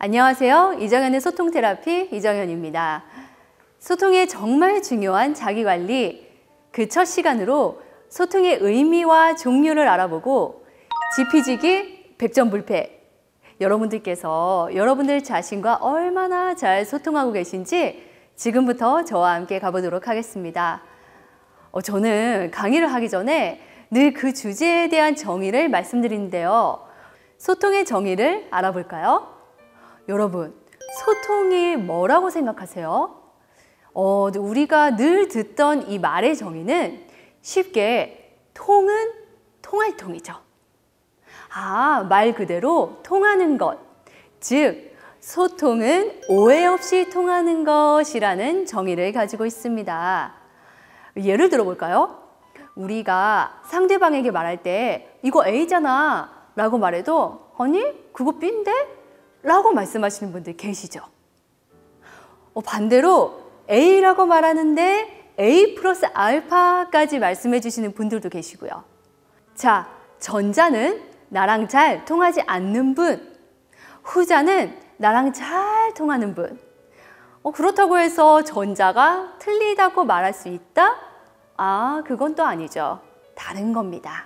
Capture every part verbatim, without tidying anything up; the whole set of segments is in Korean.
안녕하세요. 이정현의 소통 테라피 이정현입니다. 소통에 정말 중요한 자기관리, 그 첫 시간으로 소통의 의미와 종류를 알아보고 지피지기 백전불패. 여러분들께서 여러분들 자신과 얼마나 잘 소통하고 계신지 지금부터 저와 함께 가보도록 하겠습니다. 어, 저는 강의를 하기 전에 늘 그 주제에 대한 정의를 말씀드리는데요. 소통의 정의를 알아볼까요? 여러분, 소통이 뭐라고 생각하세요? 어, 우리가 늘 듣던 이 말의 정의는 쉽게 통은 통할 통이죠. 아, 말 그대로 통하는 것, 즉 소통은 오해 없이 통하는 것이라는 정의를 가지고 있습니다. 예를 들어볼까요? 우리가 상대방에게 말할 때 이거 A잖아 라고 말해도 아니 그거 B인데? 라고 말씀하시는 분들 계시죠? 어, 반대로 A라고 말하는데 A 플러스 알파까지 말씀해 주시는 분들도 계시고요. 자, 전자는 나랑 잘 통하지 않는 분, 후자는 나랑 잘 통하는 분. 어, 그렇다고 해서 전자가 틀리다고 말할 수 있다? 아, 그건 또 아니죠. 다른 겁니다.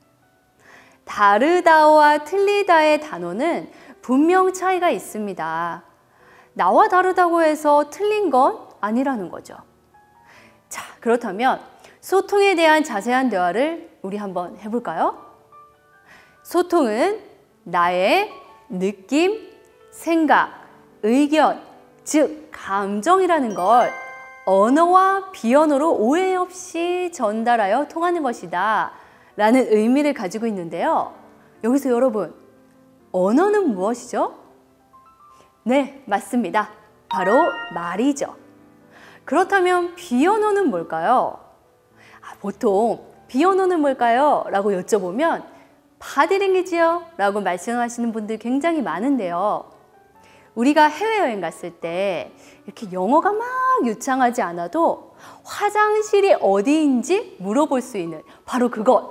다르다와 틀리다의 단어는 분명 차이가 있습니다. 나와 다르다고 해서 틀린 건 아니라는 거죠. 자, 그렇다면 소통에 대한 자세한 대화를 우리 한번 해볼까요? 소통은 나의 느낌, 생각, 의견, 즉 감정이라는 걸 언어와 비언어로 오해 없이 전달하여 통하는 것이다 라는 의미를 가지고 있는데요. 여기서 여러분, 언어는 무엇이죠? 네, 맞습니다. 바로 말이죠. 그렇다면 비언어는 뭘까요? 아, 보통 비언어는 뭘까요? 라고 여쭤보면 바디랭귀지요 라고 말씀하시는 분들 굉장히 많은데요. 우리가 해외여행 갔을 때 이렇게 영어가 막 유창하지 않아도 화장실이 어디인지 물어볼 수 있는 바로 그것.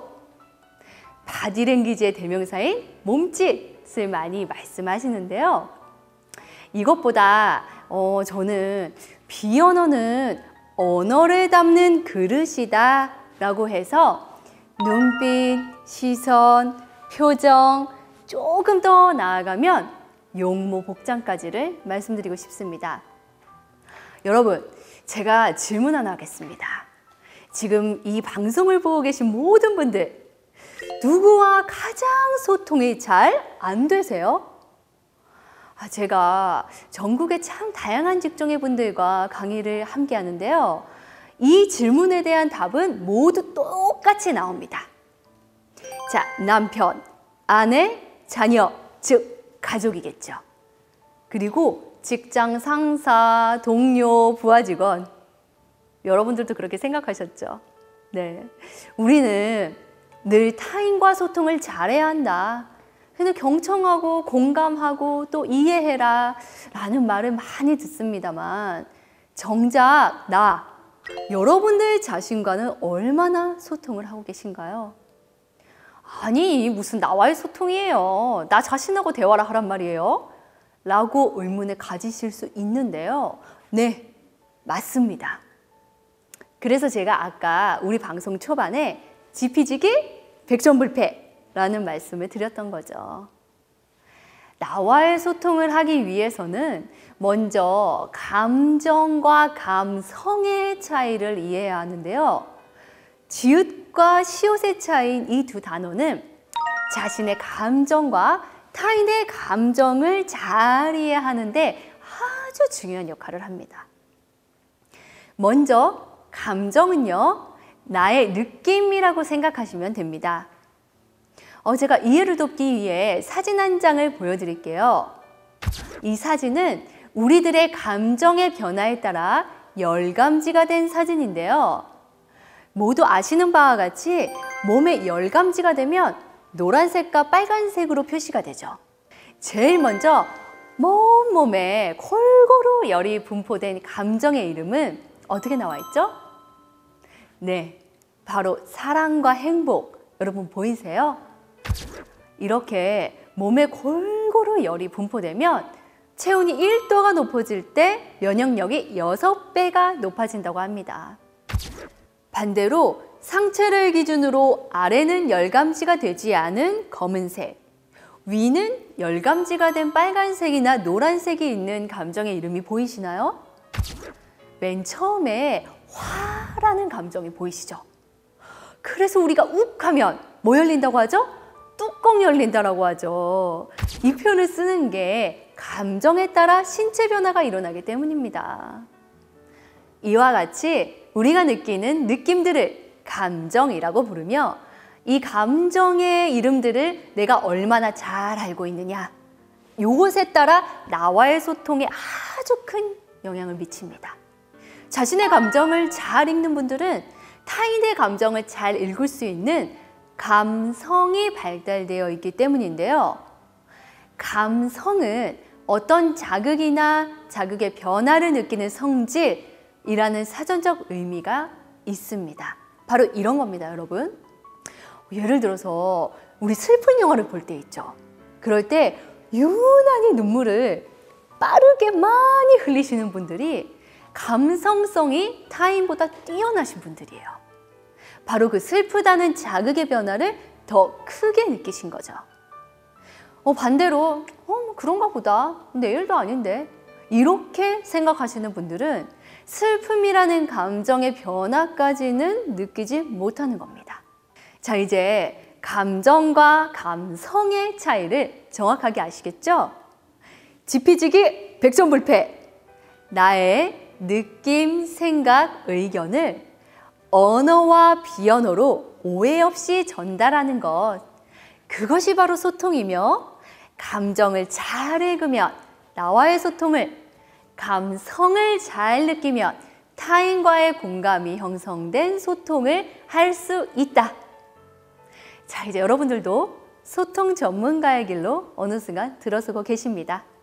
바디랭귀지의 대명사인 몸짓을 많이 말씀하시는데요. 이것보다 어, 저는 비언어는 언어를 담는 그릇이다 라고 해서 눈빛, 시선, 표정, 조금 더 나아가면 용모, 복장까지를 말씀드리고 싶습니다. 여러분, 제가 질문 하나 하겠습니다. 지금 이 방송을 보고 계신 모든 분들, 누구와 가장 소통이 잘 안 되세요? 아, 제가 전국의 참 다양한 직종의 분들과 강의를 함께 하는데요. 이 질문에 대한 답은 모두 똑같이 나옵니다. 자, 남편, 아내, 자녀, 즉 가족이겠죠. 그리고 직장 상사, 동료, 부하 직원. 여러분들도 그렇게 생각하셨죠? 네, 우리는 늘 타인과 소통을 잘해야 한다. 근데 경청하고 공감하고 또 이해해라 라는 말을 많이 듣습니다만 정작 나, 여러분들 자신과는 얼마나 소통을 하고 계신가요? 아니, 무슨 나와의 소통이에요. 나 자신하고 대화를 하란 말이에요. 라고 의문을 가지실 수 있는데요. 네, 맞습니다. 그래서 제가 아까 우리 방송 초반에 지피지기 백전불패 라는 말씀을 드렸던 거죠. 나와의 소통을 하기 위해서는 먼저 감정과 감성의 차이를 이해해야 하는데요. 지읒과 시옷의 차이인 이 두 단어는 자신의 감정과 타인의 감정을 잘 이해하는데 아주 중요한 역할을 합니다. 먼저 감정은요, 나의 느낌이라고 생각하시면 됩니다. 어, 제가 이해를 돕기 위해 사진 한 장을 보여드릴게요. 이 사진은 우리들의 감정의 변화에 따라 열감지가 된 사진인데요. 모두 아시는 바와 같이 몸에 열감지가 되면 노란색과 빨간색으로 표시가 되죠. 제일 먼저 온몸에 골고루 열이 분포된 감정의 이름은 어떻게 나와 있죠? 네, 바로 사랑과 행복. 여러분 보이세요? 이렇게 몸에 골고루 열이 분포되면 체온이 일 도가 높아질 때 면역력이 여섯 배가 높아진다고 합니다. 반대로 상체를 기준으로 아래는 열감지가 되지 않은 검은색, 위는 열감지가 된 빨간색이나 노란색이 있는 감정의 이름이 보이시나요? 맨 처음에 화라는 감정이 보이시죠? 그래서 우리가 욱 하면 뭐 열린다고 하죠? 뚜껑 열린다라고 하죠. 이 표현을 쓰는 게 감정에 따라 신체 변화가 일어나기 때문입니다. 이와 같이 우리가 느끼는 느낌들을 감정이라고 부르며 이 감정의 이름들을 내가 얼마나 잘 알고 있느냐, 요것에 따라 나와의 소통에 아주 큰 영향을 미칩니다. 자신의 감정을 잘 읽는 분들은 타인의 감정을 잘 읽을 수 있는 감성이 발달되어 있기 때문인데요. 감성은 어떤 자극이나 자극의 변화를 느끼는 성질이라는 사전적 의미가 있습니다. 바로 이런 겁니다, 여러분. 예를 들어서 우리 슬픈 영화를 볼 때 있죠. 그럴 때 유난히 눈물을 빠르게 많이 흘리시는 분들이 감성성이 타인보다 뛰어나신 분들이에요. 바로 그 슬프다는 자극의 변화를 더 크게 느끼신 거죠. 어, 반대로 어, 그런가 보다. 내일도 아닌데. 이렇게 생각하시는 분들은 슬픔이라는 감정의 변화까지는 느끼지 못하는 겁니다. 자, 이제 감정과 감성의 차이를 정확하게 아시겠죠? 지피지기 백전불패. 나의 느낌, 생각, 의견을 언어와 비언어로 오해 없이 전달하는 것, 그것이 바로 소통이며, 감정을 잘 읽으면 나와의 소통을, 감성을 잘 느끼면 타인과의 공감이 형성된 소통을 할 수 있다. 자, 이제 여러분들도 소통 전문가의 길로 어느 순간 들어서고 계십니다.